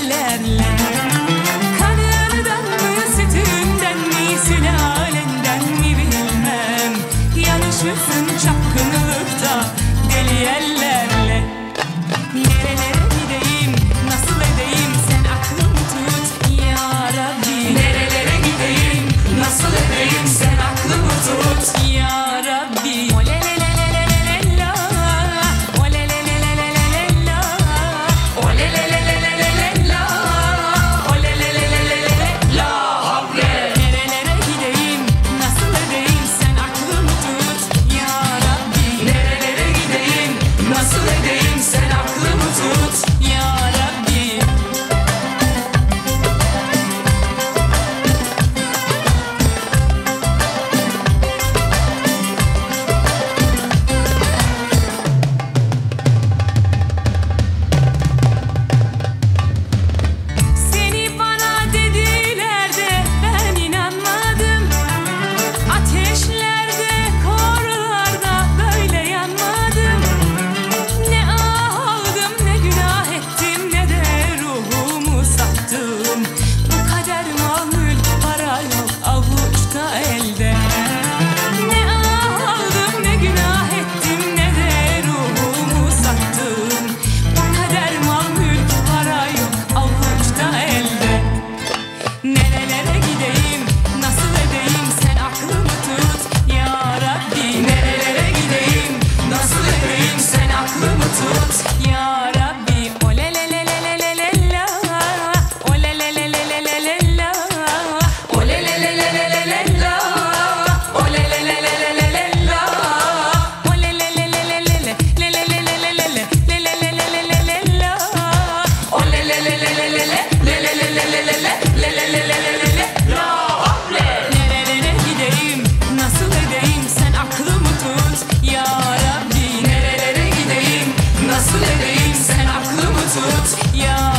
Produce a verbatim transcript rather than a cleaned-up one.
derlerler. Kanından mı, sütünden mi, sülalenden mi bilmem. Yanışırsın çapkınlıkta deli ellerle. Nerelere gideyim, nasıl edeyim, sen aklımı tut ya Rabbi. Nerelere gideyim, nasıl edeyim, sen aklımı tut ya Rabbi. Olelelelelelella, olelelelelelella, olelelelelelella, olelelelelelella. Havle. Nerelere gideyim, nasıl edeyim, sen aklımı tut ya Rabbi. Nerelere gideyim, nasıl edeyim, sen aklımı tut ya Rabbi. Seni bana dediler de ben inanmadım. Ateşlerde, korlarda böyle yanmadım. Ne ah aldım, ne günah ettim, ne de ruhumu sattım. Bu kader mal mülk, para yok avuçta elde. Ne ah aldım, ne günah ettim, ne de ruhumu sattım. Bu kader mal mülk, para yok avuçta elde. Nerelere gideyim, nasıl edeyim, sen aklımı tut ya Rabbi. Nerelere gideyim, nasıl edeyim, sen aklımı tut ya Rabbi. Olelelelelelella, olelelelelelella, olelelelelelella, olelelelelelella, nerelere gideyim, nasıl edeyim, sen aklımı tut ya Rabbi. Nerelere gideyim, nasıl edeyim, sen aklımı tut ya